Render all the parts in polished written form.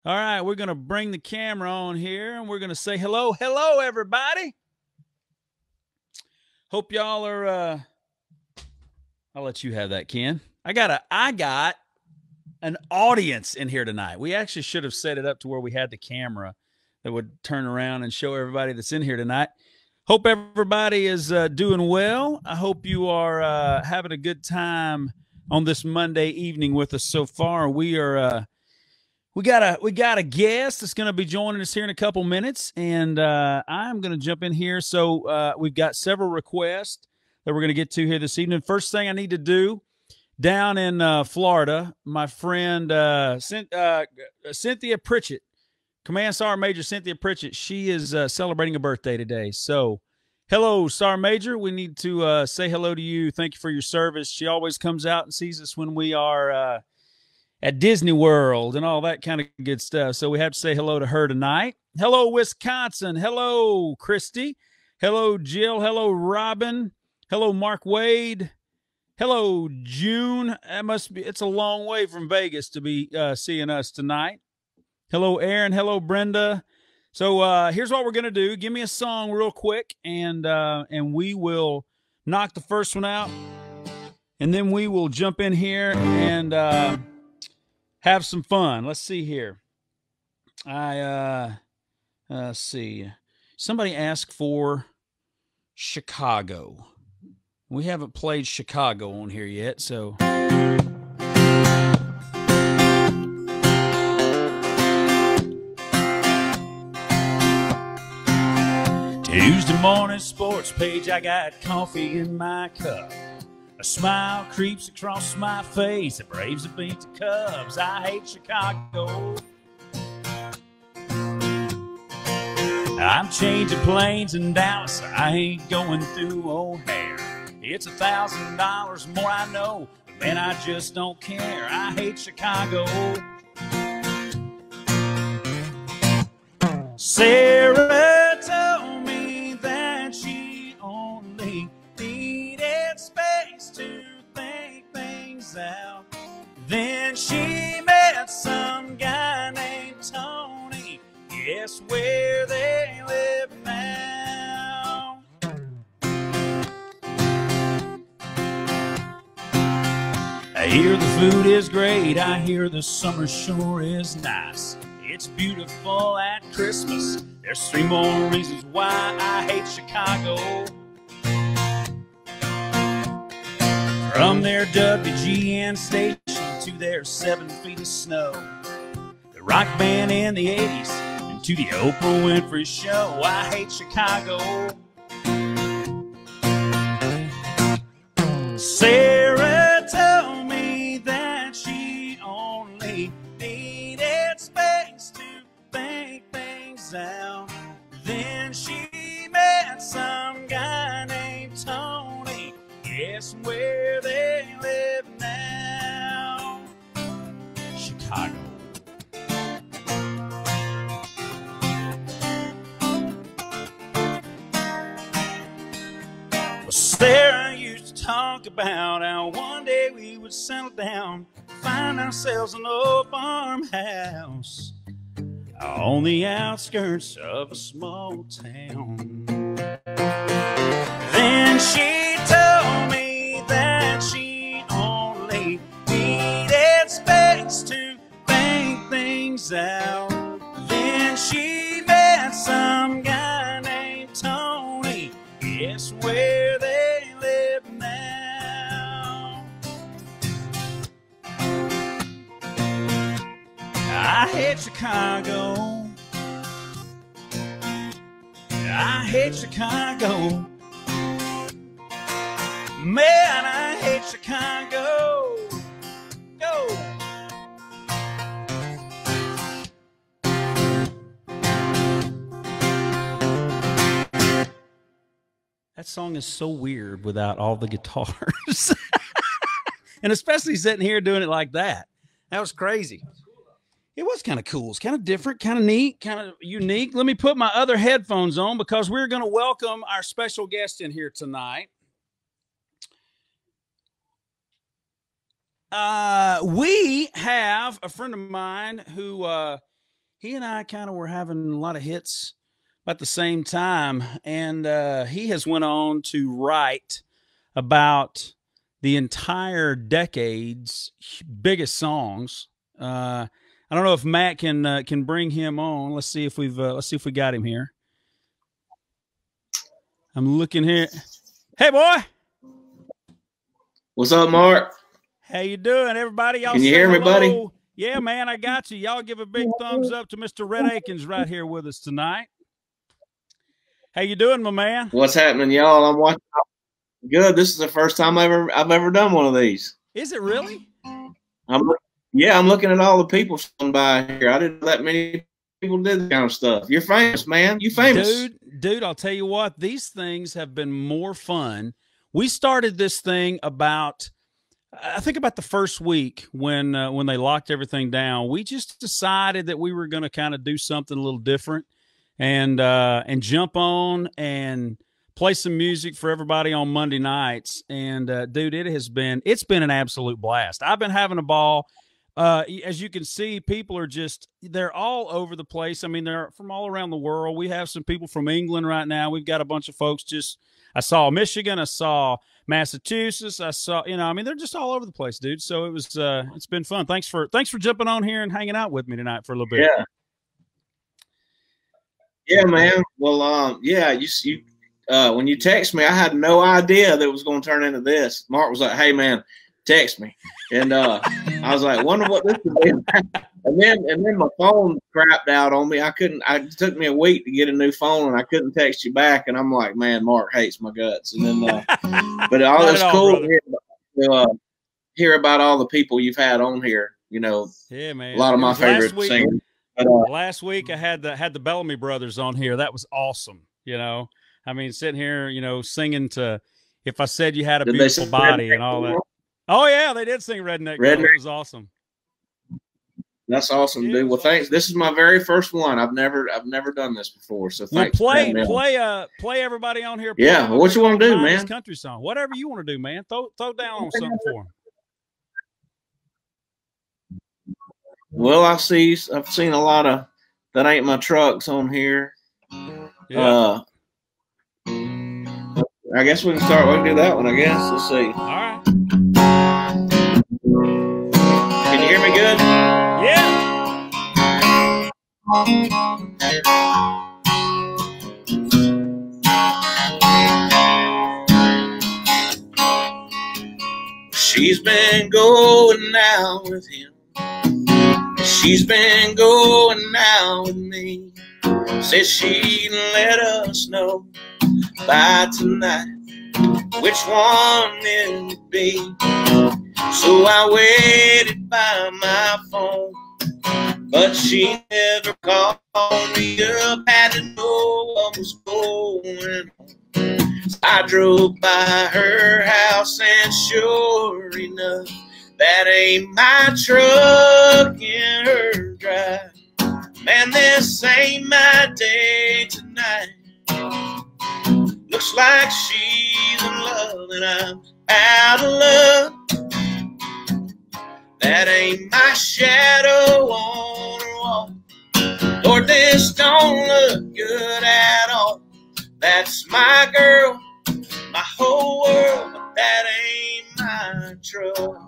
All right, we're going to bring the camera on here and we're going to say hello. Hello, everybody. Hope y'all are, I'll let you have that, Ken. I got an audience in here tonight. We actually should have set it up to where we had the camera that would turn around and show everybody that's in here tonight. Hope everybody is doing well. I hope you are having a good time on this Monday evening with us so far. We are we got a guest that's going to be joining us here in a couple minutes, and I'm going to jump in here. So we've got several requests that we're going to get to here this evening. First thing I need to do, down in Florida, my friend Cynthia Pritchett, Command Sergeant Major Cynthia Pritchett, she is celebrating a birthday today. So hello, Sergeant Major. We need to say hello to you. Thank you for your service. She always comes out and sees us when we are at Disney World and all that kind of good stuff. So we have to say hello to her tonight. Hello, Wisconsin. Hello, Christy. Hello, Jill. Hello, Robin. Hello, Mark Wade. Hello, June. It's a long way from Vegas to be seeing us tonight. Hello, Aaron. Hello, Brenda. So here's what we're going to do. Give me a song real quick, and we will knock the first one out, and then we will jump in here and have some fun. Let's see here. Let's see. Somebody asked for Chicago. We haven't played Chicago on here yet, so. Tuesday morning sports page, I got coffee in my cup. A smile creeps across my face. The Braves have beat the Cubs. I hate Chicago. I'm changing planes in Dallas. I ain't going through O'Hare. It's $1,000 more, I know, but man, I just don't care. I hate Chicago. Sarah told me that she only needed space to think things out. Then she met some guy named Tony. Guess where they live now? I hear the food is great. I hear the summer sure is nice. It's beautiful at Christmas. There's 3 more reasons why I hate Chicago. From their WGN station to their 7 feet of snow, the rock band in the 80s, and to the Oprah Winfrey Show, I hate Chicago. Sarah told me that she only needed space to think things out. Then she met some guy named Tony. Guess where they live now? Chicago. Well, Sarah used to talk about how one day we would settle down, find ourselves an old farmhouse on the outskirts of a small town. Then she told me that she only needed space to think things out. Then she met some guy named Tony. Guess where they live now? I hate Chicago. I hate Chicago. Man, I hate Chicago. Go. That song is so weird without all the guitars. And especially sitting here doing it like that. That was crazy. It was kind of cool. It's kind of different, kind of neat, kind of unique. Let me put my other headphones on because we're going to welcome our special guest in here tonight. We have a friend of mine who he and I kind of were having a lot of hits at the same time, and he has went on to write about the entire decade's biggest songs. I don't know if Matt can bring him on. Let's see if we got him here. I'm looking here. Hey, boy. What's up, Mark? How you doing, everybody? Y'all can you hear me, buddy? Yeah, man, I got you. Y'all give a big thumbs up to Mr. Rhett Akins right here with us tonight. How you doing, my man? What's happening, y'all? I'm watching. Good. This is the first time I've ever done one of these. Is it really? I'm looking at all the people by here. I didn't let many people do this kind of stuff. You're famous, man. You famous. Dude, I'll tell you what, these things have been more fun. We started this thing about, I think about the first week when they locked everything down. We just decided that we were going to kind of do something a little different and jump on and play some music for everybody on Monday nights. And dude, it's been an absolute blast. I've been having a ball. As you can see, people are they're all over the place. I mean, they're from all around the world. We have some people from England right now. We've got a bunch of folks I saw Michigan, I saw Massachusetts, I saw, I mean, they're just all over the place, dude. So it's been fun. Thanks for jumping on here and hanging out with me tonight for a little bit. Yeah. Yeah, man. Well, yeah, when you text me, I had no idea that it was going to turn into this. Mark was like, "Hey, man, text me," and I was like, "Wonder what this is." And then my phone crapped out on me. It took me a week to get a new phone, and I couldn't text you back. And I'm like, "Man, Mark hates my guts." And then, but it's cool to hear about all the people you've had on here. Yeah, man. A lot of my favorite singers. Last week I had the Bellamy Brothers on here. That was awesome. I mean, sitting here, singing to "If I Said You Had a Beautiful Body" and all that. Oh yeah, they did sing Redneck. It was awesome. That's awesome, dude. Well, thanks. This is my very first one. I've never done this before. So thanks. Play everybody on here. Yeah. What you want to do, man? Country song. Whatever you want to do, man. Throw down on something for them. Well, I've seen a lot of "That Ain't My Trucks" on here. Yeah. I guess we can start. We can do that one. I guess. Let's see. All right. Can you hear me good? Yeah. She's been going out with him. She's been going out with me. Says she'd let us know by tonight which one it would be. So I waited by my phone, but she never called me up. Had to know what was going on. So I drove by her house, and sure enough, that ain't my truck in her drive. Man, this ain't my day tonight. Looks like she's in love and I'm out of love. That ain't my shadow on her wall. Lord, this don't look good at all. That's my girl, my whole world, but that ain't my truck.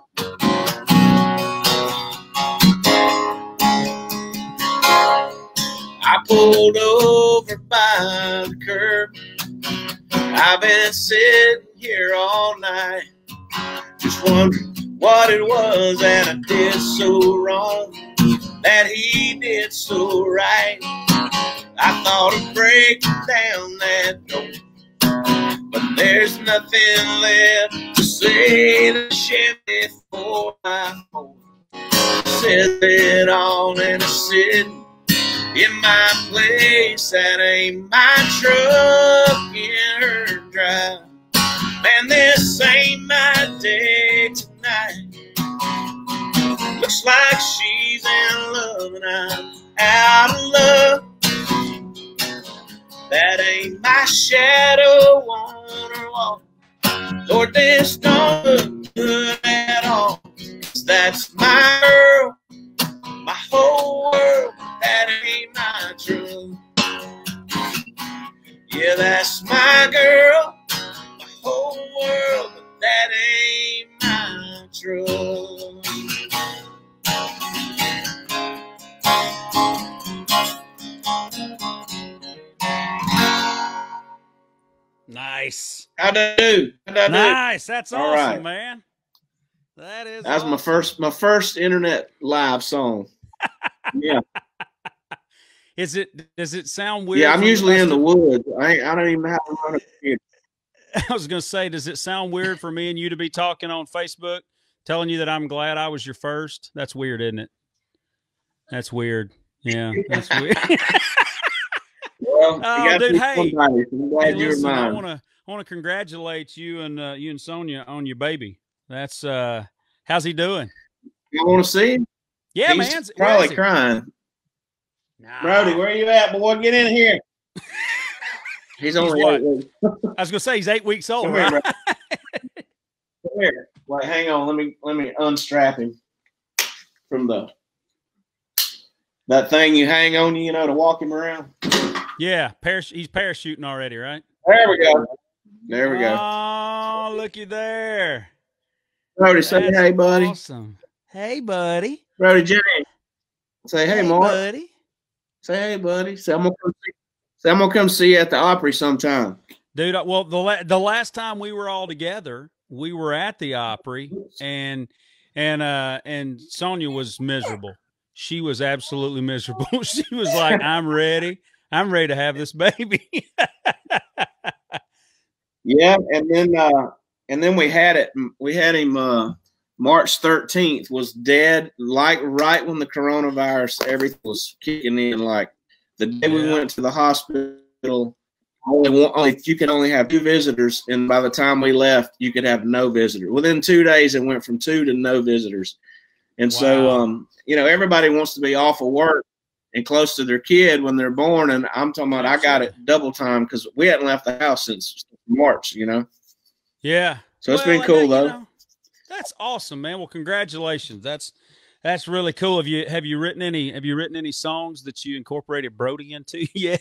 I pulled over by the curb. I've been sitting here all night, just wondering what it was that I did so wrong, that he did so right. I thought of breaking down that door, but there's nothing left to say. The Chevy 4x4 says it all, and it's sitting in my place. That ain't my truck in her drive. Man, this ain't my day tonight. Looks like she's in love and I'm out of love. That ain't my shadow on her wall. Lord, this don't look good at all. 'Cause that's my girl, my whole world. That that ain't my truth. Yeah, that's my girl, my whole world, but that ain't my truth. Nice. How'd I do? Nice. That's All awesome, right. man. That was awesome. my first internet live song. Yeah. Does it sound weird? Yeah, I'm usually in the woods. I don't even know how to run a computer. I was going to say, does it sound weird for me and you to be talking on Facebook, telling you that I'm glad I was your first? That's weird, isn't it? That's weird. Yeah, that's weird. Well, oh, dude, hey, I'm glad you were listen, mine. I want to congratulate you and Sonia on your baby. That's how's he doing? You want to see him? Yeah, He's man. probably crying. Nah. Brody, where you at, boy? Get in here. He's only 8 weeks. I was gonna say he's 8 weeks old. Come right? here, come here. Wait, hang on. Let me unstrap him from that thing you hang on, you know, to walk him around. Yeah, he's parachuting already, right? There we go. There we go. Oh, looky there. Brody, say hey, buddy. Awesome. Hey, buddy. Brody James. Say hey, Mark. Buddy. Say hey, buddy. Say I'm gonna come see you at the Opry sometime. Dude, well, the last time we were all together, we were at the Opry, and Sonia was miserable. She was absolutely miserable. She was like, I'm ready to have this baby. Yeah, and then we had him March 13th was dead, like right when the coronavirus, everything was kicking in. Like the day we went to the hospital, you could only have 2 visitors, and by the time we left, you could have no visitors. Within 2 days, it went from 2 to no visitors. And so, you know, everybody wants to be off of work and close to their kid when they're born. And I'm talking about, I got it double time because we hadn't left the house since March, you know? Yeah. So it's been cool, though. You know, that's awesome, man. Well, congratulations. That's really cool. Have you written any songs that you incorporated Brody into yet?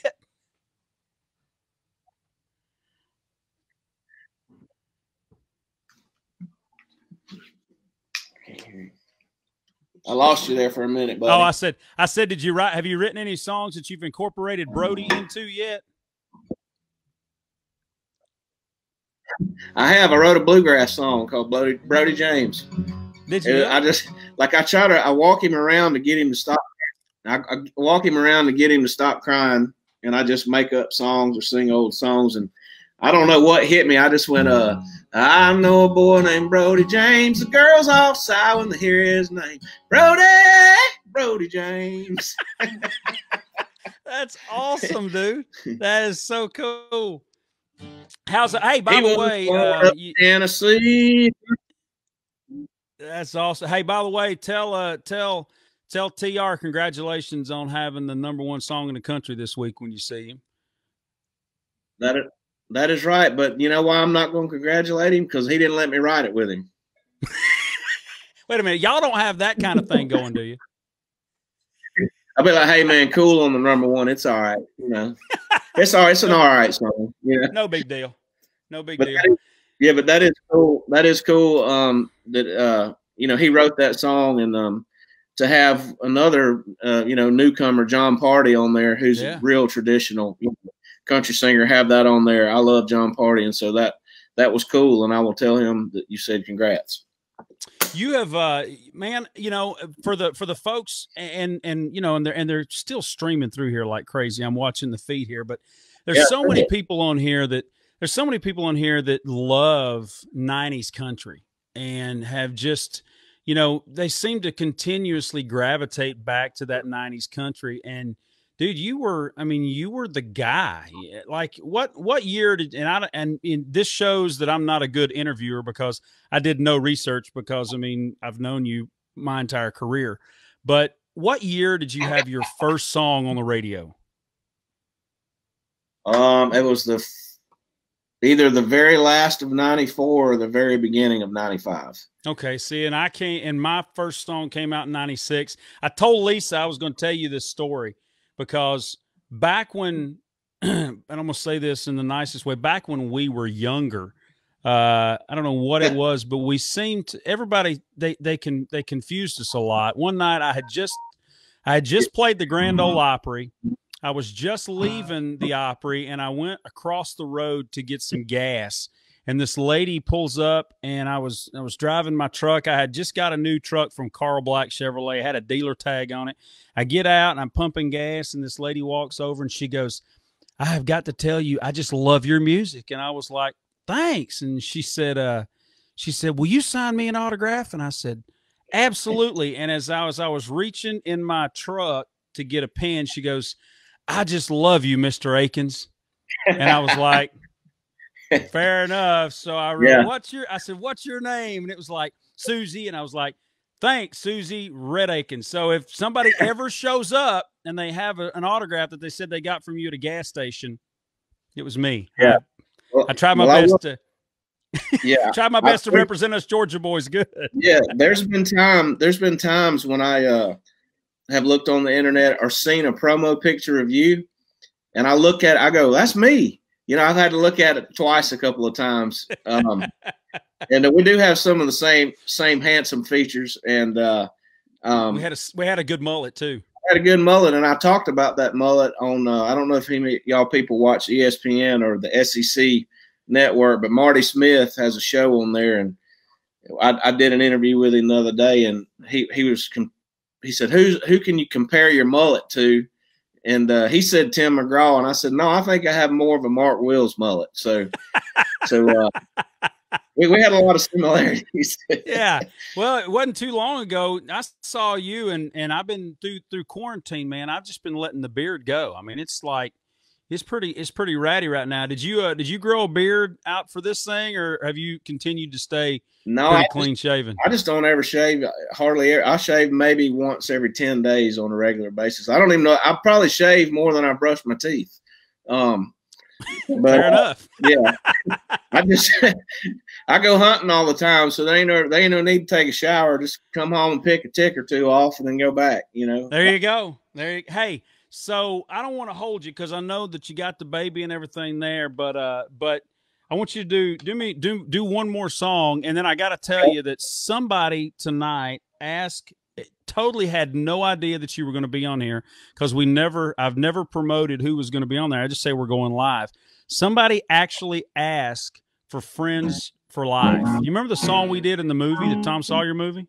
I lost you there for a minute, buddy. Oh, I said, have you written any songs that you've incorporated Brody into yet? I wrote a bluegrass song called Brody James. Did you? I walk him around to get him to stop. I walk him around to get him to stop crying, and I just make up songs or sing old songs. And I don't know what hit me. I just went, I know a boy named Brody James. The girls all sigh when they hear his name. Brody James. That's awesome, dude. That is so cool. How's it? Hey, by the way, Tennessee. That's awesome. Hey, by the way, tell TR congratulations on having the #1 song in the country this week when you see him. That is right, but you know why I'm not going to congratulate him? Because he didn't let me write it with him. Wait a minute, y'all don't have that kind of thing going, do you? I'll be like, hey man, cool on the #1. It's all right, you know. It's all right. It's an all right song. Yeah. No big deal. No big deal. But that is cool. That is cool. That you know, he wrote that song, and to have another you know, newcomer, John Party, on there, who's a real traditional country singer, have that on there. I love John Party, and so that was cool. And I will tell him that you said congrats. You have, man, you know, for the folks, and you know, and they're still streaming through here like crazy. I'm watching the feed here, but there's so many people on here that love 90s country and have just, you know, they seem to continuously gravitate back to that 90s country. And dude, you were the guy. Like what year did, and this shows that I'm not a good interviewer because I did no research, because I mean, I've known you my entire career, but what year did you have your first song on the radio? It was either the very last of 94 or the very beginning of 95. Okay. See, and my first song came out in 96. I told Lisa I was going to tell you this story. because back when, and I'm going to say this in the nicest way, back when we were younger, I don't know what it was, but we seemed to, everybody, they confused us a lot. One night I had just played the Grand Ole Opry. I was just leaving the Opry, and I went across the road to get some gas. And this lady pulls up, and I was driving my truck. I had just got a new truck from Carl Black Chevrolet. It had a dealer tag on it. I get out, and I'm pumping gas, and this lady walks over, and she goes, "I have got to tell you, I just love your music." And I was like, "Thanks." And she said, "Will you sign me an autograph?" And I said, "Absolutely." And as I was reaching in my truck to get a pen, she goes, "I just love you, Mr. Akins." And I was like, fair enough. So I wrote, I said, "What's your name?" And it was like, "Susie." And I was like, "Thanks, Susie Red Akins." So if somebody ever shows up and they have an autograph that they said they got from you at a gas station, it was me. Yeah. I tried my best to tried my best to think, represent us Georgia boys good. Yeah, there's been times when I have looked on the internet or seen a promo picture of you, and I look at it, I go, "That's me." You know, I've had to look at it twice a couple of times. And we do have some of the same handsome features, and we had a good mullet too. Had a good mullet, and I talked about that mullet on I don't know if y'all people watch ESPN or the SEC network, but Marty Smith has a show on there, and I did an interview with him the other day, and he said, who can you compare your mullet to? And he said Tim McGraw, and I said, no, I think I have more of a Mark Wills mullet. So we had a lot of similarities. Yeah. Well, it wasn't too long ago I saw you, and I've been through quarantine, man. I've just been letting the beard go. I mean, it's like it's pretty ratty right now. Did you grow a beard out for this thing, or have you continued to stay pretty clean shaven? I just don't ever shave. Hardly ever. I shave maybe once every 10 days on a regular basis. I don't even know. I probably shave more than I brush my teeth. But, fair enough. Yeah. I go hunting all the time, so they ain't no need to take a shower. Just come home and pick a tick or two off and then go back, you know. There you go. Hey, so I don't want to hold you because I know that you got the baby and everything there, but I want you to do one more song, and then I got to tell you that somebody tonight totally had no idea that you were going to be on here because I've never promoted who was going to be on there. I just say we're going live. Somebody actually asked for Friends for Life. You remember the song we did in the movie, the Tom Sawyer movie?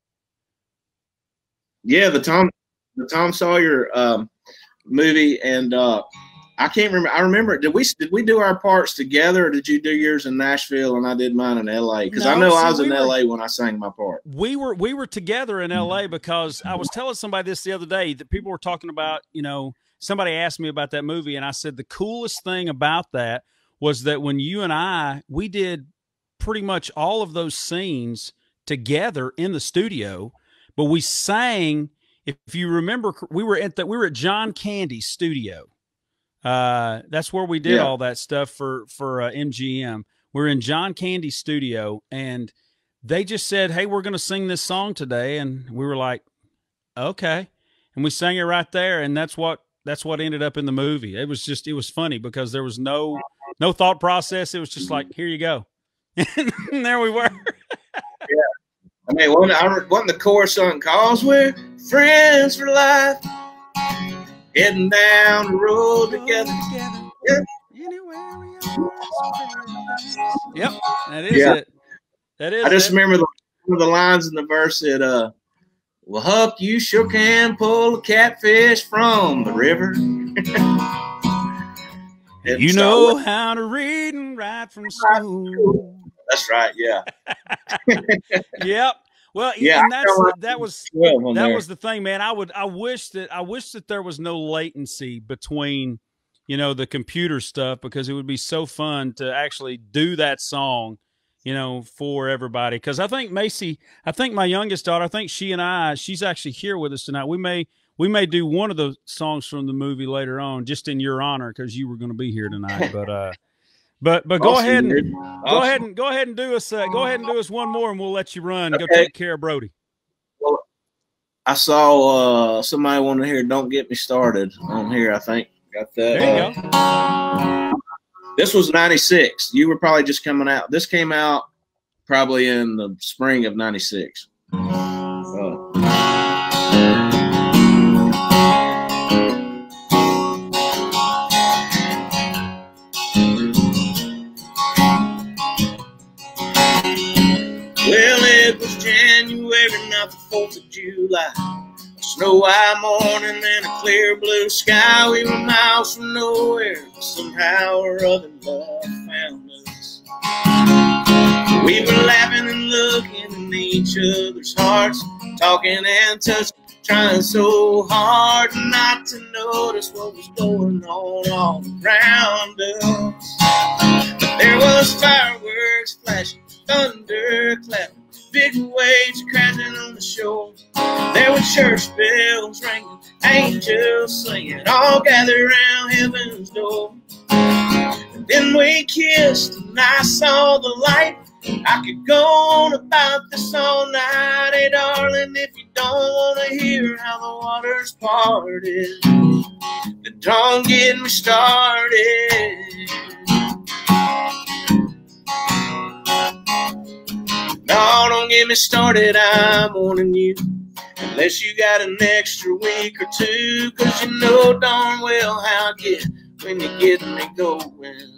Yeah, the Tom Sawyer movie, and I can't remember. I remember. Did we do our parts together, or did you do yours in Nashville and I did mine in L.A.? Because I know I was in L.A. when I sang my part. We were together in L.A. because I was telling somebody this the other day that people were talking about. You know, somebody asked me about that movie, and I said the coolest thing about that was that when you and we did pretty much all of those scenes together in the studio, but we sang. If you remember, we were at John Candy's studio. That's where we did all that stuff for MGM. We're in John Candy's studio, and they just said, "Hey, we're going to sing this song today," and we were like, "Okay," and we sang it right there, and that's what ended up in the movie. It was funny because there was no thought process. It was just like, here you go, and there we were. Yeah. I mean, wasn't the chorus on "Cause we're friends for life, heading down the road together." Yeah. Yep, that is it. That is. I just remember the lines in the verse that, "Well, Huck, you sure can pull a catfish from the river." You know how to read and write from school. That's right. Yeah. Yep. Well, yeah, and that was the thing, man. I wish that there was no latency between, you know, the computer stuff, because it would be so fun to actually do that song, you know, for everybody. Because I think my youngest daughter, she's actually here with us tonight. We may do one of the songs from the movie later on, just in your honor, because you were going to be here tonight. But go ahead and do us one more, and we'll let you run. Okay. Go take care of Brody. Well, I saw somebody wanted to hear "Don't Get Me Started" on here. I think got that. There you go. This was '96. You were probably just coming out. This came out probably in the spring of '96. Well, it was January, not the 4th of July. A snow-white morning and a clear blue sky. We were miles from nowhere, but somehow or other love found us. We were laughing and looking in each other's hearts, talking and touching, trying so hard not to notice what was going on all around us. But there was fireworks flashing, thunder clapping, big waves crashing on the shore. There were church bells ringing, angels singing, all gathered around heaven's door. And then we kissed and I saw the light. I could go on about this all night. Hey darling, if you don't want to hear how the waters parted, then don't get me started. No, don't get me started, I'm warning you. Unless you got an extra week or two, 'cause you know darn well how I get when you get me going.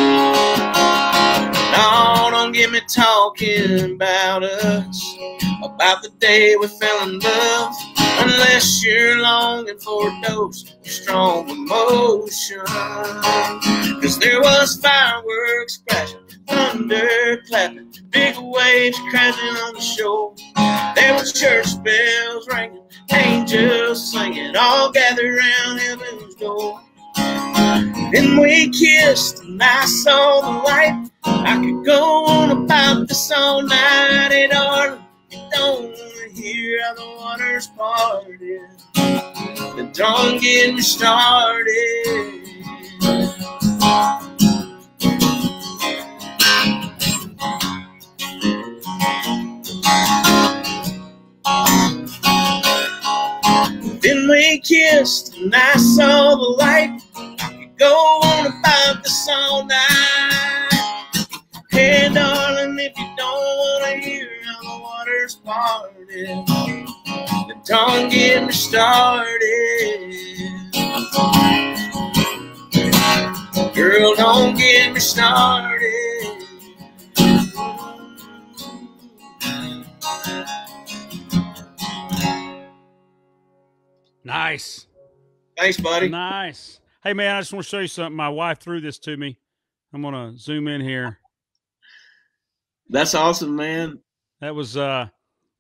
No, don't get me talking about us, about the day we fell in love, unless you're longing for a dose of strong emotion. 'Cause there was fireworks crashing, thunder clapping, big waves crashing on the shore. There was church bells ringing, angels singing, all gathered around heaven's door. Then we kissed and I saw the light. I could go on about this all night. Hey darling, you don't want to hear how the waters parted, then don't get me started. Then we kissed and I saw the light. I could go on about this all night. Hey darling, if you don't want to hear how the waters parted, then don't get me started. Girl, don't get me started. Nice. Thanks, buddy. Nice. Hey, man, I just want to show you something. My wife threw this to me. I'm going to zoom in here. That's awesome, man. That was our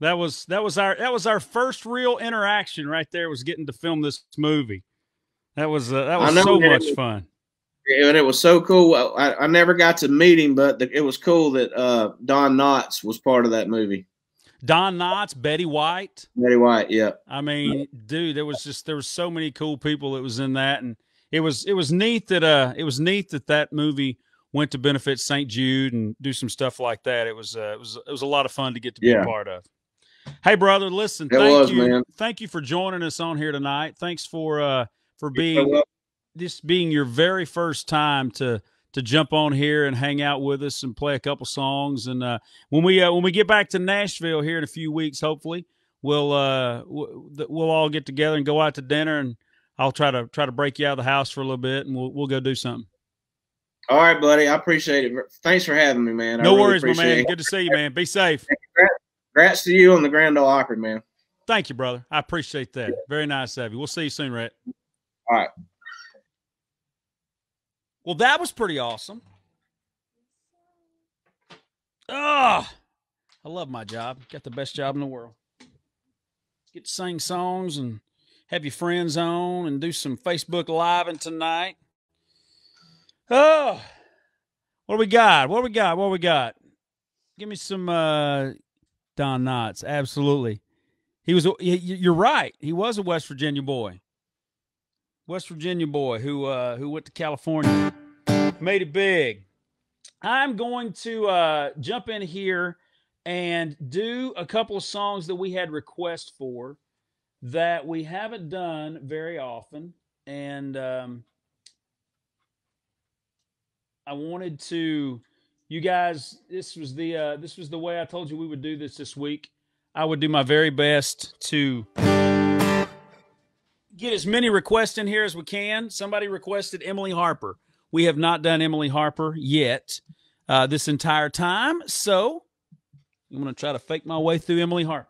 first real interaction right there, was getting to film this movie. That was so much fun. And it was so cool. I never got to meet him, but it was cool that Don Knotts was part of that movie. Don Knotts, Betty White. Betty White, yeah. I mean, dude, there was so many cool people that was in that, and it was neat that that movie went to benefit St. Jude and do some stuff like that. It was a lot of fun to get to be a part of. Hey, brother, listen, thank you for joining us on here tonight. Thanks for being your very first time to jump on here and hang out with us and play a couple songs. And when we get back to Nashville here in a few weeks, hopefully we'll all get together and go out to dinner, and I'll try to break you out of the house for a little bit, and we'll go do something. All right, buddy. I appreciate it. Thanks for having me, man. No worries, my man. Good to see you, man. Be safe. Congrats to you on the Grand Ole Opry, man. Thank you, brother. I appreciate that. Very nice of you. We'll see you soon, Rhett. All right. Well, that was pretty awesome. I love my job. Got the best job in the world. Get to sing songs and have your friends on and do some Facebook Living tonight. Oh, what do we got? What do we got? Give me some Don Knotts. Absolutely. You're right. He was a West Virginia boy. West Virginia boy who went to California, made it big. I'm going to jump in here and do a couple of songs that we had requests for. that we haven't done very often, and I wanted to, you guys. This was the way I told you we would do this week. I would do my very best to get as many requests in here as we can. Somebody requested Emily Harper. We have not done Emily Harper yet this entire time, so I'm going to try to fake my way through Emily Harper.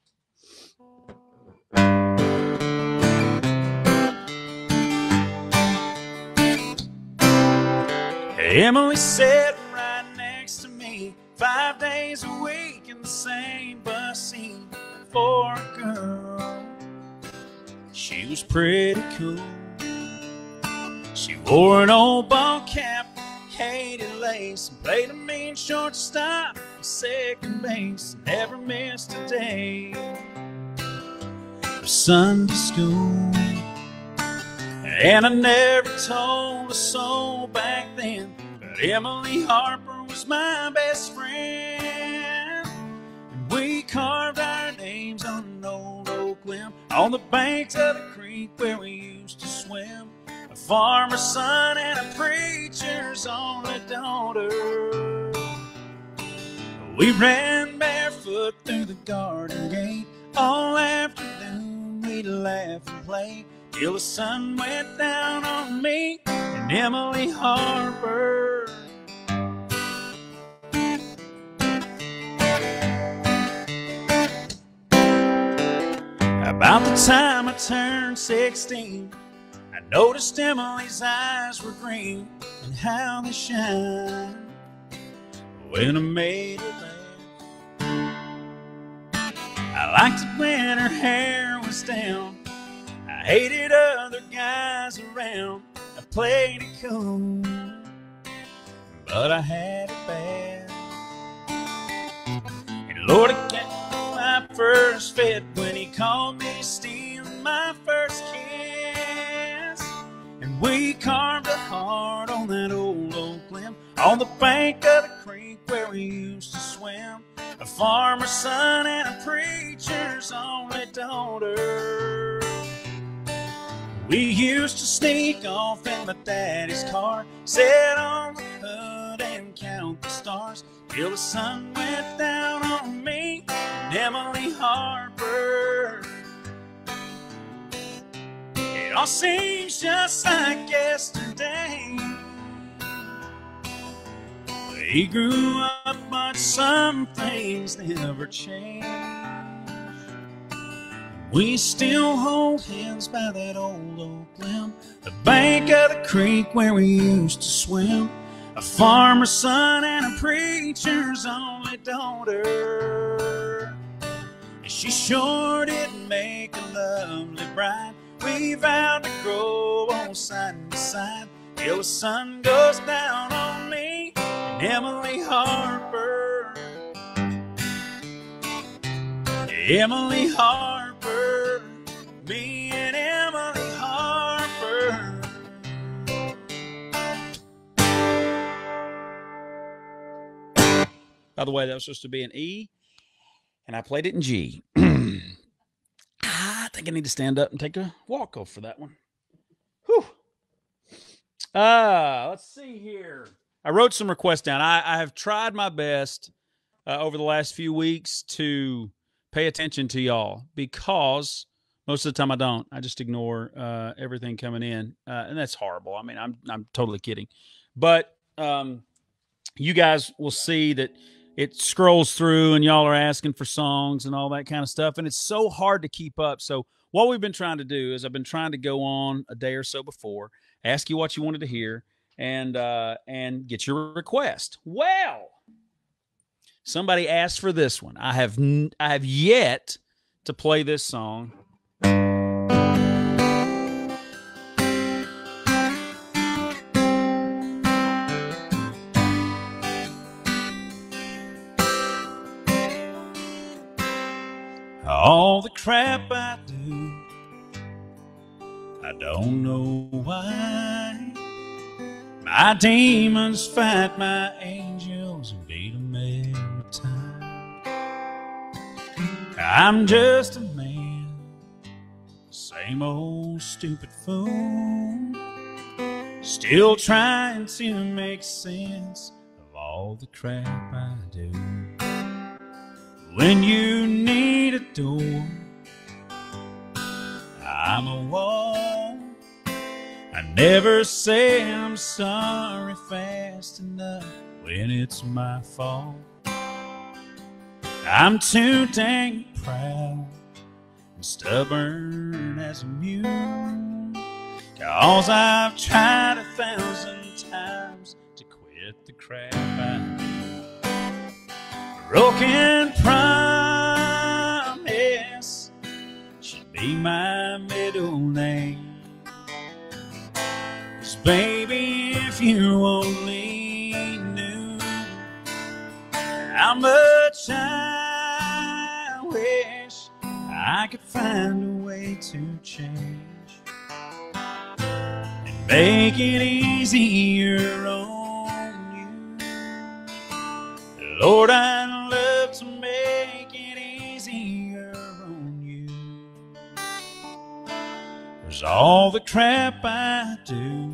Emily sat right next to me 5 days a week in the same bus seat for a girl. She was pretty cool. She wore an old ball cap, hated lace, and played a mean shortstop and second base. Never missed a day of Sunday school. And I never told a soul back then, but Emily Harper was my best friend. And we carved our names on an old oak limb on the banks of the creek where we used to swim. A farmer's son and a preacher's only daughter. We ran barefoot through the garden gate all afternoon. We'd laugh and play till the sun went down on me and Emily Harper. About the time I turned 16, I noticed Emily's eyes were green and how they shine when I made her laugh. I liked it when her hair was down. I hated other guys around. I played it cool, but I had it bad. And Lord, I got my first fit when he called me stealing my first kiss. And we carved a heart on that old oak limb on the bank of the creek where we used to swim. A farmer's son and a preacher's only daughter. We used to sneak off in my daddy's car, sit on the hood and count the stars till the sun went down on me and Emily Harper. It all seems just like yesterday. We grew up, but some things never change. We still hold hands by that old oak limb, the bank of the creek where we used to swim. A farmer's son and a preacher's only daughter. And she sure did make a lovely bride. We vowed to grow old side by side till the sun goes down on me and Emily Harper. Emily Harper, me and Emily Harper. By the way, that was supposed to be an E, and I played it in G. I think I need to stand up and take a walk off for that one. Whew. Let's see here. I wrote some requests down. I have tried my best over the last few weeks to pay attention to y'all, because most of the time I don't. I just ignore everything coming in, and that's horrible. I mean, I'm totally kidding, but you guys will see that it scrolls through, and y'all are asking for songs and all that kind of stuff, and it's so hard to keep up. So what we've been trying to do is I've been trying to go on a day or so before, ask you what you wanted to hear, and get your request. Well, somebody asked for this one. I have yet to play this song. All the crap I do, I don't know why. My demons fight my angels and beat them every time. I'm just a man same old stupid fool, still trying to make sense of all the crap I do. When you need a door, I'm a wall. I never say I'm sorry fast enough when it's my fault. I'm too dang proud and stubborn as a mule, 'cause I've tried 1,000 times to quit the crap I do. Broken promise should be my middle name. 'Cause baby, if you only knew how much I wish I could find a way to change and make it easier on you. Lord, I'd love to make it easier on you. 'Cause all the crap I do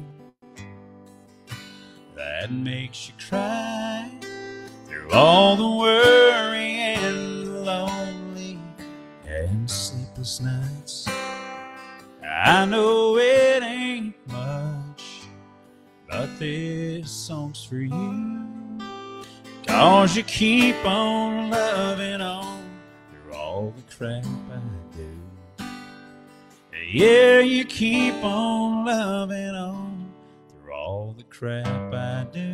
that makes you cry, through all the worry and the lonely and sleepless nights, I know it ain't much, but this song's for you. 'Cause you keep on loving on through all the crap I do. Yeah, you keep on loving on through all the crap I do.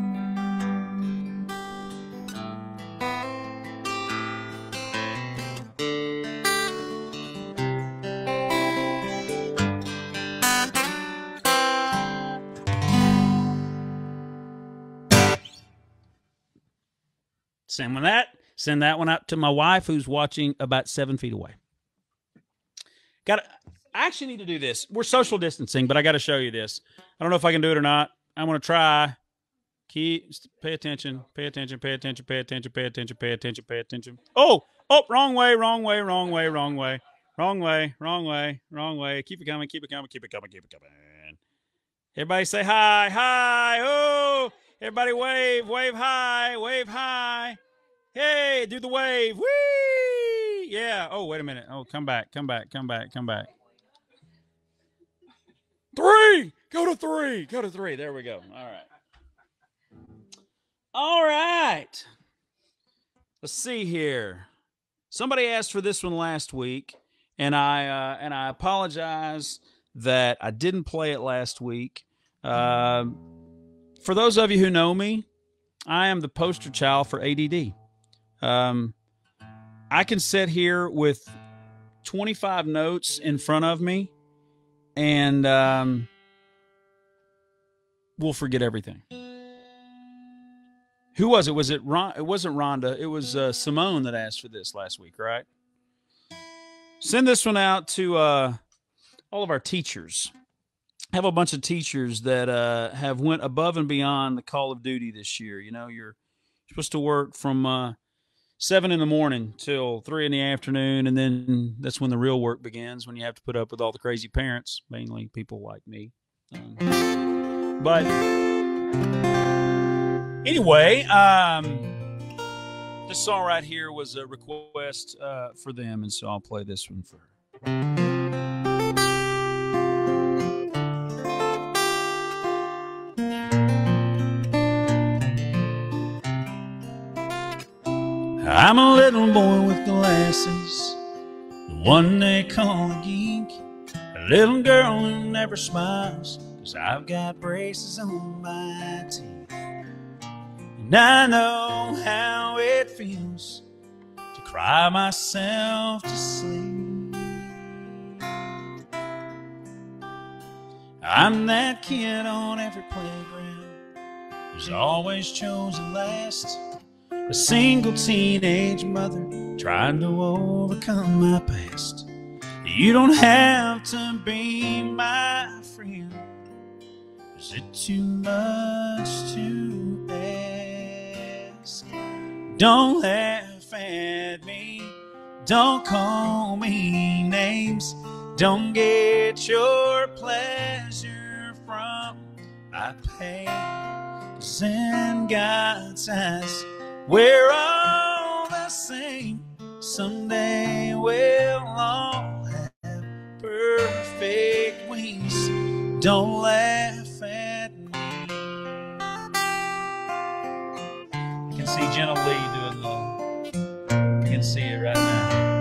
Send that one out to my wife, who's watching about 7 feet away. I actually need to do this. We're social distancing, but I got to show you this. I don't know if I can do it or not. I'm going to try. Pay attention. Pay attention. Pay attention. Pay attention. Pay attention. Pay attention. Pay attention. Oh, wrong way. Wrong way. Wrong way. Wrong way. Wrong way. Wrong way. Wrong way. Keep it coming. Keep it coming. Keep it coming. Keep it coming. Everybody say hi. Hi. Oh, everybody wave. Wave hi. Wave hi. Hey, do the wave. Whee! Yeah. Oh, wait a minute. Oh, come back. Come back. Come back. Come back. 3. Go to 3. Go to 3. There we go. All right. All right. Let's see here. Somebody asked for this one last week, and I apologize that I didn't play it last week. For those of you who know me, I am the poster child for ADD. I can sit here with 25 notes in front of me, and we'll forget everything. Who was it? Was it Ron? It wasn't Rhonda. It was Simone that asked for this last week, right? Send this one out to all of our teachers. I have a bunch of teachers that have went above and beyond the call of duty this year. You know, you're supposed to work from 7 in the morning till 3 in the afternoon, and then that's when the real work begins, when you have to put up with all the crazy parents, mainly people like me. But anyway, this song right here was a request for them, and so I'll play this one for her. I'm a little boy with glasses, the one they call a geek, a little girl who never smiles, 'cause I've got braces on my teeth. And I know how it feels to cry myself to sleep. I'm that kid on every playground who's always chosen last, a single teenage mother trying to overcome my past. You don't have to be my friend. Is it too much to ask? Don't laugh at me, don't call me names. Don't get your pleasure from my pain. 'Cause in God's eyes, we're all the same. Someday we'll all have perfect wings. Don't laugh at me. You can see Jenna Lee doing the, you can see it right now.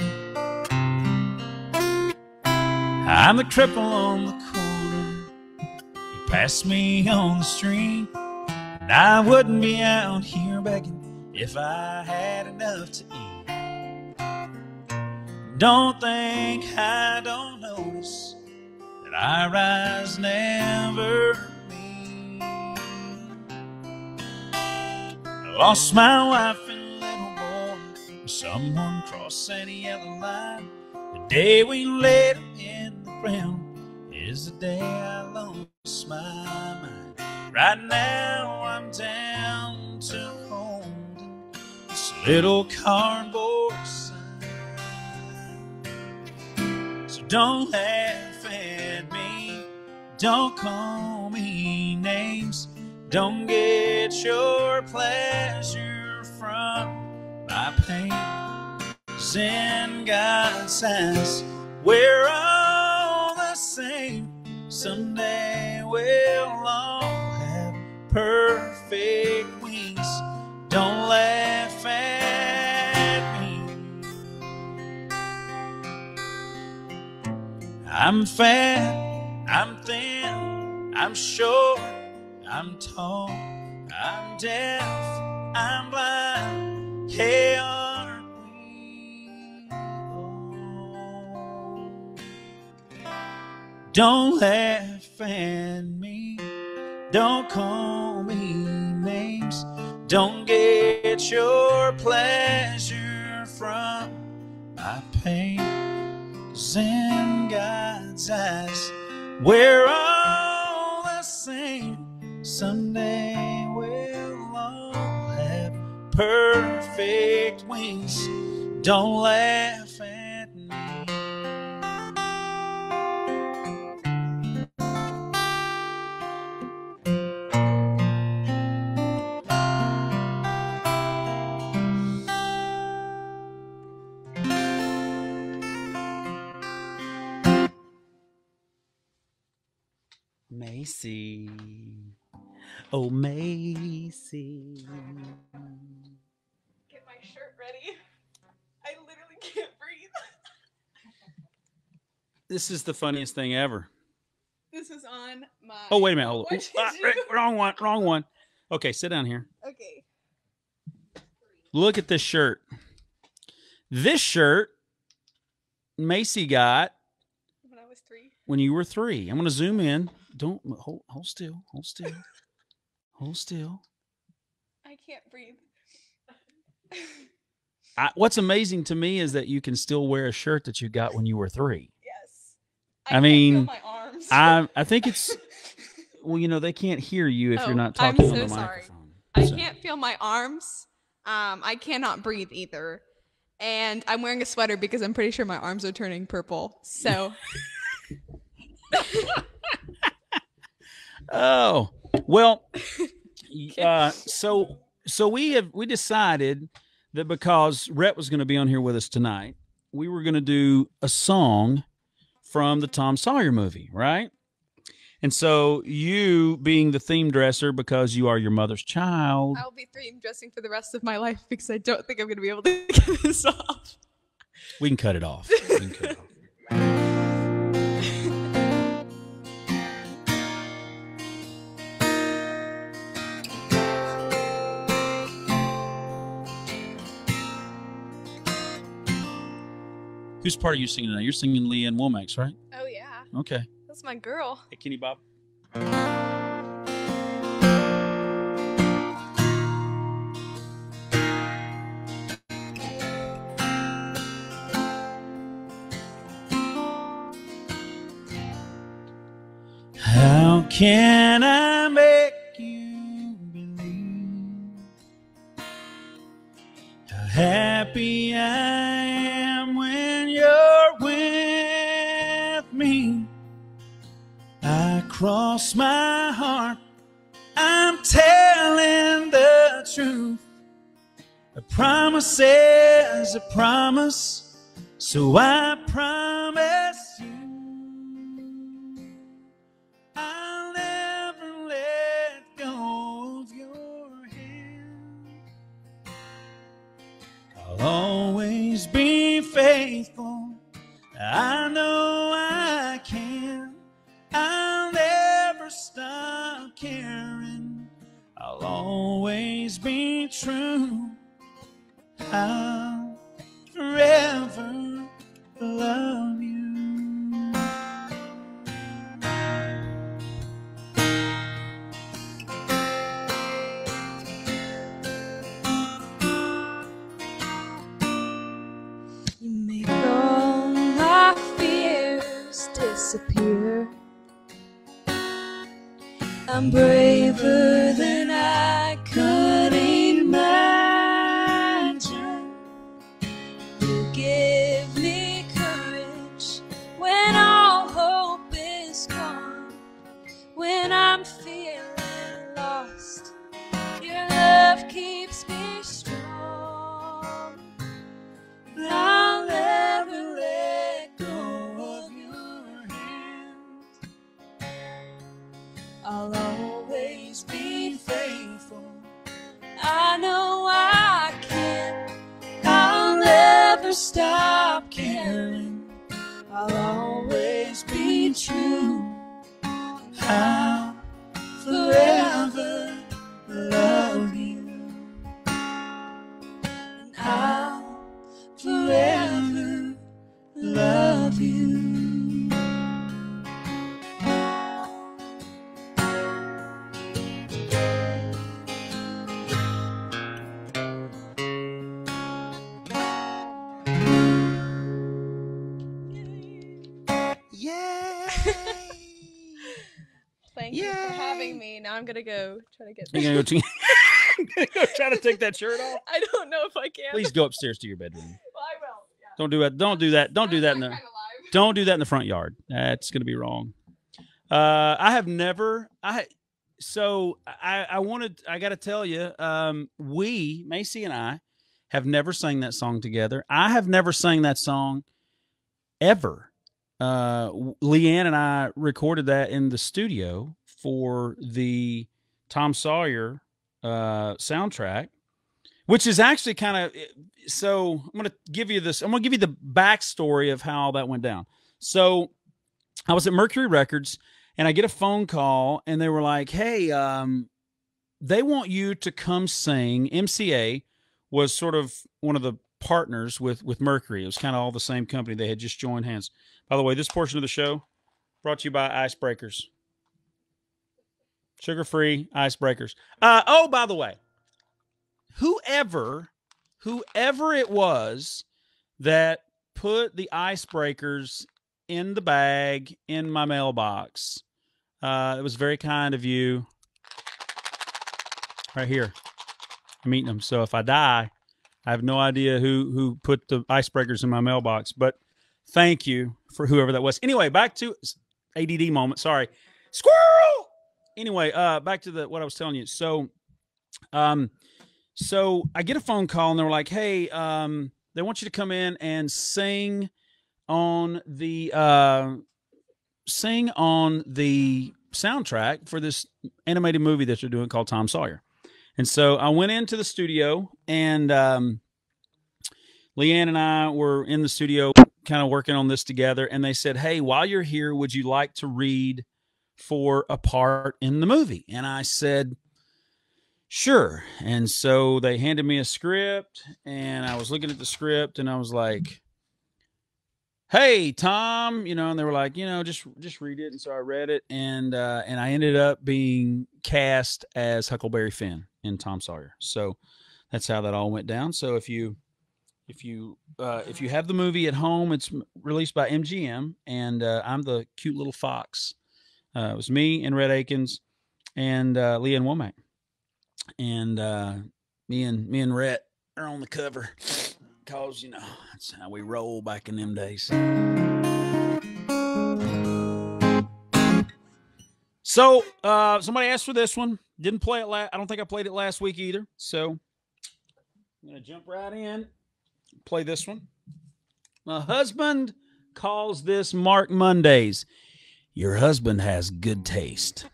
I'm the cripple on the corner. You pass me on the street, and I wouldn't be out here begging if I had enough to eat. Don't think I don't notice that I rise never meet. I lost my wife and little boy. Someone crossed that yellow line. The day we laid him in the ground is the day I lost my mind. Right now I'm down to holding this little cardboard sign. So don't laugh at me, don't call me names, don't get your pleasure from my pain. 'Cause in God's eyes, we're all the same. Someday we'll all have perfect wings. Don't laugh at me. I'm fat, I'm thin, I'm short, I'm tall, I'm deaf, I'm blind. Hey, aren't we all? Don't laugh at me, don't call me names, don't get your pleasure from my pain. 'Cause in God's eyes, we're all the same. Someday we'll all have perfect wings. Don't laugh at me. Macy. Oh, Macy. Get my shirt ready. I literally can't breathe. This is the funniest thing ever. This is on my... Oh, wait a minute. Hold on. What did you- Wrong one. Wrong one. Okay, sit down here. Okay. Look at this shirt. This shirt Macy got When I was 3. when you were 3. I'm going to zoom in. Don't hold still. Hold still. Hold still. I can't breathe. What's amazing to me is that you can still wear a shirt that you got when you were 3. Yes. I can't mean, feel my arms. I think it's, well, you know, they can't hear you if you're not I'm talking on so the sorry. microphone. I So- can't feel my arms. I cannot breathe either. And I'm wearing a sweater because I'm pretty sure my arms are turning purple. So Oh, well, so we decided that because Rhett was going to be on here with us tonight, we were going to do a song from the Tom Sawyer movie, right? And so you being the theme dresser because you are your mother's child. I'll be theme dressing for the rest of my life because I don't think I'm going to be able to get this off. We can cut it off. We can cut it off. Whose part are you singing tonight? You're singing Leanne Womack's, right? Oh, yeah. Okay. That's my girl. Hey, Kenny Bob. How can I make you believe how happy I am when you're with cross my heart, I'm telling the truth. A promise is a promise, so I promise you I'll never let go of your hand. I'll always be faithful. I know I can. I'll never stop caring. I'll always be true. I'll forever love you. You make all my fears disappear. I'm braver than I could imagine. You give me courage when all hope is gone. When I'm feeling lost, your love keeps me strong. I'll never let go of your hand. I'll always be faithful. I know I can. I'll never stop caring. I'll always be true. I'll forever love you. And I'll forever love you. Thank you for having me. Now I'm gonna go try to get. You're gonna go, go try to take that shirt off. I don't know if I can. Please go upstairs to your bedroom. Well, I will. Yeah. Don't do that. Don't do that. Don't do that in the. Kinda live. Don't do that in the front yard. That's gonna be wrong. I have never. I wanted. I got to tell you. We Macy and I have never sang that song together. I have never sang that song ever. Leanne and I recorded that in the studio for the Tom Sawyer soundtrack, which is actually kind of, so I'm going to give you this. I'm going to give you the backstory of how that went down. So I was at Mercury Records and I get a phone call and they were like, hey, they want you to come sing. MCA was sort of one of the partners with Mercury. It was kind of all the same company. They had just joined hands. By the way, this portion of the show brought to you by Icebreakers. Sugar-free Icebreakers. Oh, by the way, whoever it was that put the Icebreakers in the bag in my mailbox, it was very kind of you. Right here. I'm eating them. So if I die, I have no idea who put the Icebreakers in my mailbox, but thank you for whoever that was. Anyway, back to ADD moment. Sorry. Squirrel! Anyway, back to what I was telling you. So I get a phone call and they were like, hey, they want you to come in and sing on the soundtrack for this animated movie that they're doing called Tom Sawyer. And so I went into the studio and Leanne and I were in the studio kind of working on this together. And they said, hey, while you're here, would you like to read for a part in the movie? And I said, sure. And so they handed me a script and I was looking at the script and I was like, hey, Tom, and they were like, just read it. And so I read it and I ended up being cast as Huckleberry Finn in Tom Sawyer. So that's how that all went down. So if you have the movie at home, it's released by MGM and I'm the cute little fox. It was me and Red Akins and Leanne Womack. And me and Rhett are on the cover because, that's how we roll back in them days. So somebody asked for this one. Didn't play it I don't think I played it last week either. So I'm going to jump right in. Play this one. My husband calls this Mark Mondays. Your husband has good taste.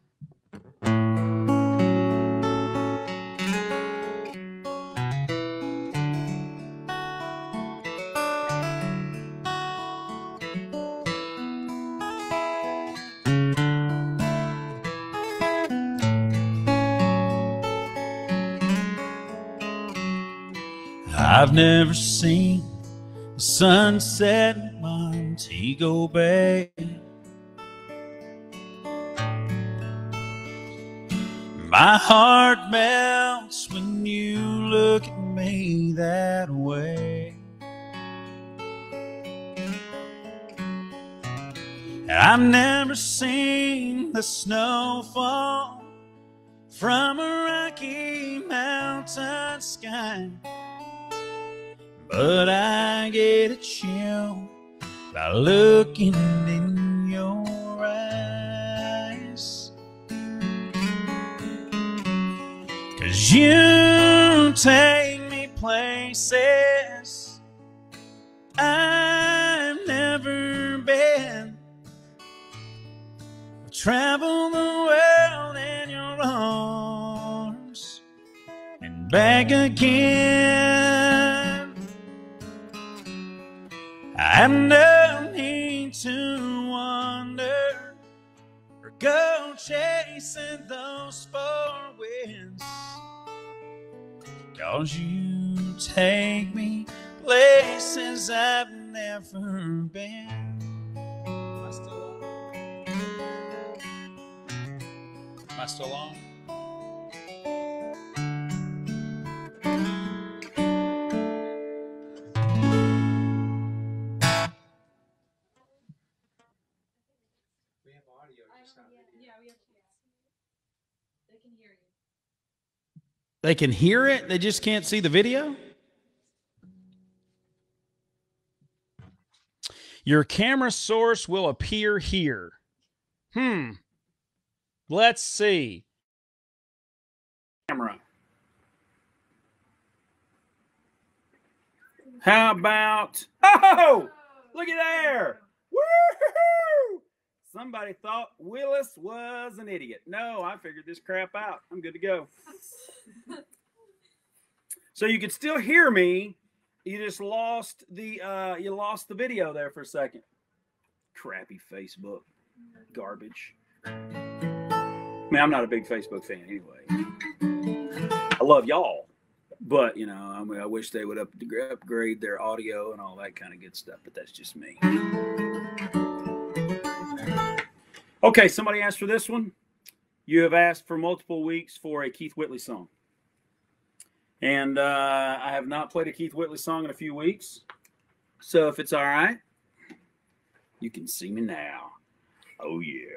I've never seen the sunset in Montego Bay. My heart melts when you look at me that way. And I've never seen the snow fall from a Rocky Mountain sky, but I get a chill by looking in your eyes. 'Cause you take me places I've never been. Travel the world in your arms and back again. I have no need to wander or go chasing those four winds, 'cause you take me places I've never been. Am I still on? Am I still on? They can hear it? They just can't see the video? Your camera source will appear here. Let's see. Camera. How about... Oh! Look at there! Woo-hoo-hoo! Somebody thought Willis was an idiot. No, I figured this crap out. I'm good to go. So you could still hear me. You just lost the video there for a second. Crappy Facebook. Garbage. I mean, I'm not a big Facebook fan anyway. I love y'all. But, you know, I mean, I wish they would upgrade their audio and all that kind of good stuff. But that's just me. Okay, somebody asked for this one. You have asked for multiple weeks for a Keith Whitley song. And I have not played a Keith Whitley song in a few weeks. So if it's all right, you can see me now. Oh, yeah.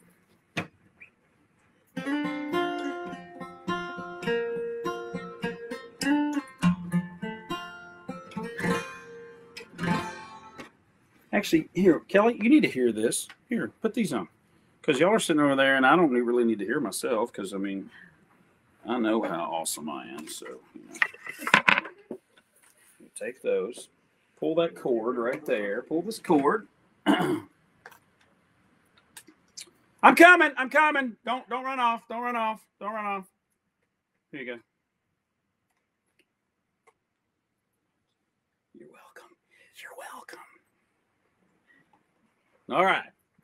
Actually, here, Kelly, you need to hear this. Here, put these on. Because y'all are sitting over there, and I don't really need to hear myself. Because, I mean, I know how awesome I am. So, you know. You take those. Pull that cord right there. Pull this cord. I'm coming. I'm coming. Don't run off. Don't run off. Don't run off. Here you go. You're welcome. You're welcome. All right.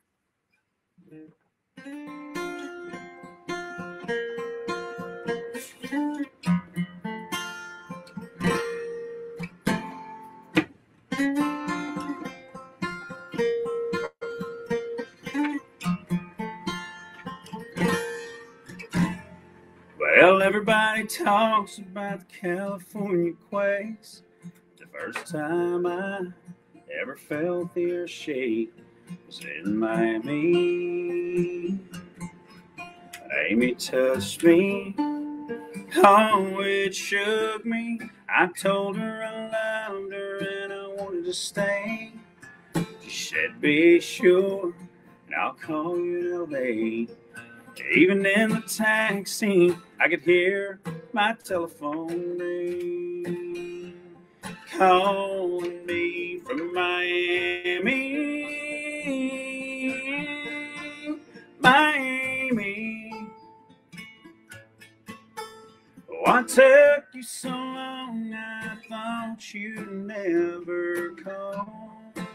Well, everybody talks about the California quakes. The first time I ever felt the earth shake was in Miami. Amy touched me, oh, it shook me. I told her I loved her and I wanted to stay. She said, be sure, and I'll call you in LA. Even in the taxi, I could hear my telephone ring, calling me from Miami. Miami. What took you so long? I thought you'd never call.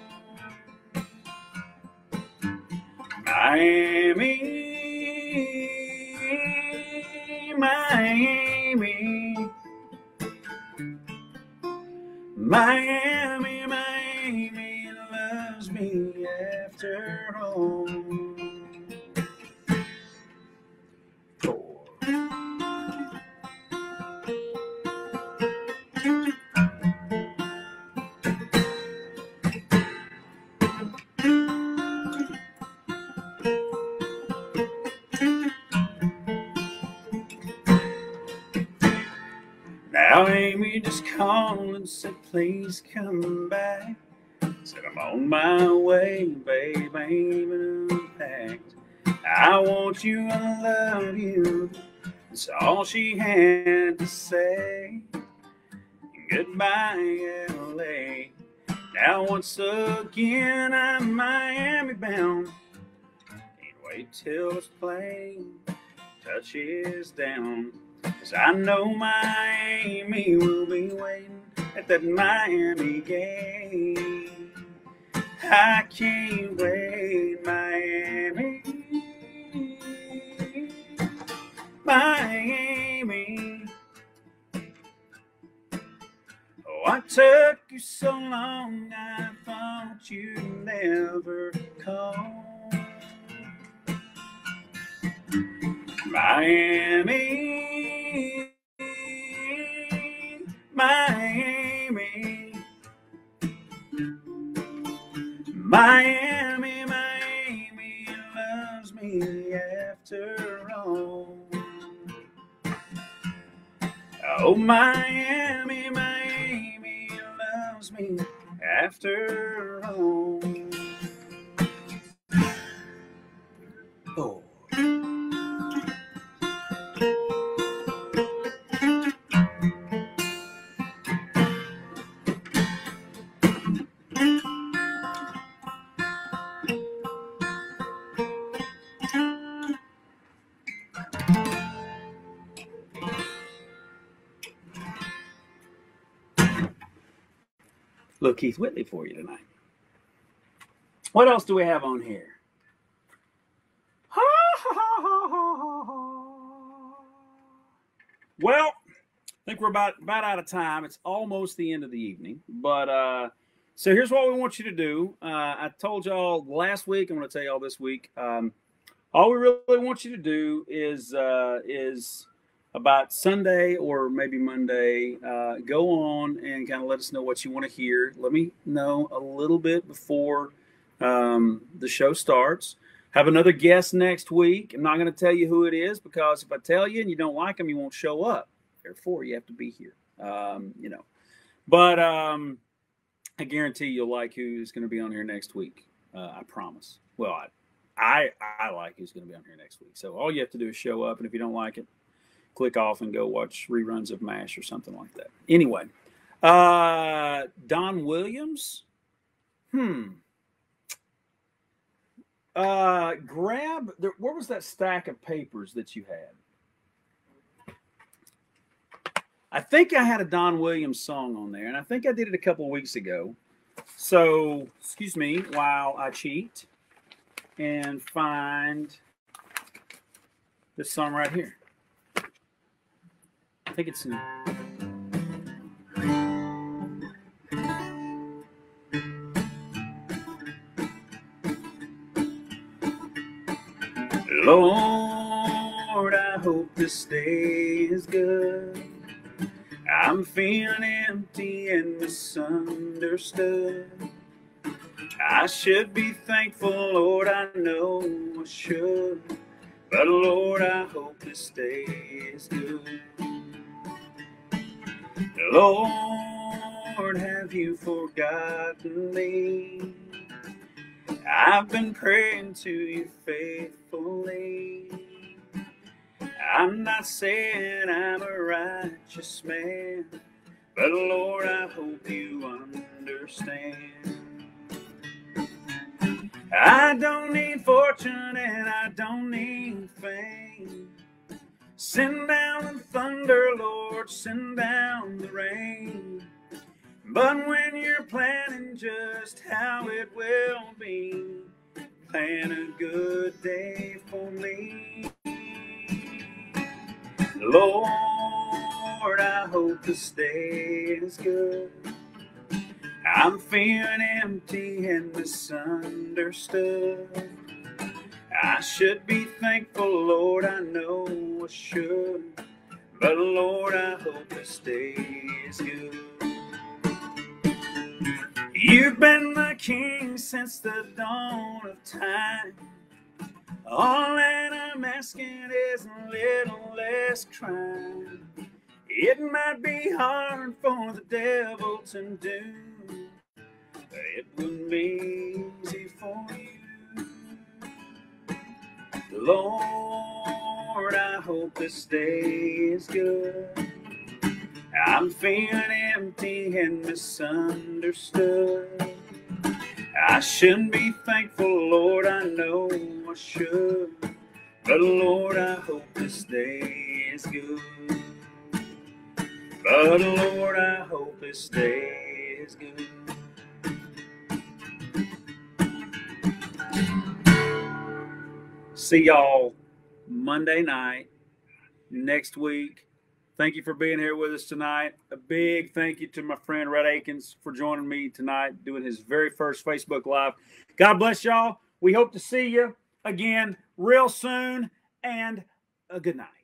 Miami, Miami, Miami, Miami loves me after all. Now Amy just called and said, please come back. Said, I'm on my way, babe, I ain't even unpacked. I want you, I love you. That's all she had to say. Goodbye, LA. Now once again, I'm Miami bound. Can't wait till this plane touches down. 'Cause I know Miami will be waiting at that Miami gate. I can't wait, Miami, Miami. Oh, I took you so long, I thought you'd never call. Miami, Miami, Miami, Miami loves me after all. Oh, Miami, Miami loves me after all. Oh. Little Keith Whitley for you tonight. What else do we have on here? Well, I think we're about out of time. It's almost the end of the evening. But so here's what we want you to do. I told y'all last week. I'm going to tell y'all this week. All we really want you to do is about Sunday or maybe Monday, go on and kind of let us know what you want to hear. Let me know a little bit before the show starts. Have another guest next week. I'm not going to tell you who it is because if I tell you and you don't like them, you won't show up. Therefore, you have to be here. But I guarantee you'll like who's going to be on here next week. I promise. Well, I like who's going to be on here next week. So all you have to do is show up, and if you don't like it, click off and go watch reruns of MASH or something like that. Anyway, Don Williams. Where was that stack of papers that you had? I think I had a Don Williams song on there, and I think I did it a couple of weeks ago. So, excuse me while I cheat and find this song right here. I think it's in. Lord, I hope this day is good. I'm feeling empty and misunderstood. I should be thankful, Lord, I know I should. But Lord, I hope this day is good. Lord, have you forgotten me? I've been praying to you faithfully. I'm not saying I'm a righteous man, but Lord, I hope you understand. I don't need fortune and I don't need fame. Send down the thunder, Lord, send down the rain. But when you're planning just how it will be, plan a good day for me. Lord, I hope this day is good. I'm feeling empty and misunderstood. I should be thankful, Lord, I know I should. But Lord, I hope this day is good. You've been the king since the dawn of time. All that I'm asking is a little less crime. It might be hard for the devil to do, but it would be easy for you. Lord, I hope this day is good. I'm feeling empty and misunderstood. I shouldn't be thankful, Lord, I know I should. But Lord, I hope this day is good. But Lord, I hope this day is good. See y'all Monday night next week. Thank you for being here with us tonight. A big thank you to my friend Rhett Akins for joining me tonight, doing his very first Facebook Live. God bless y'all. We hope to see you again real soon, and a good night.